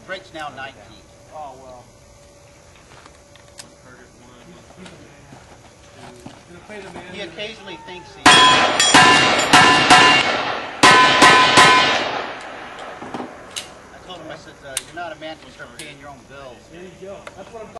break's now 19. Oh, well. He occasionally thinks he... I told him, I said, you're not a man to start paying your own bills. There you go. That's what I'm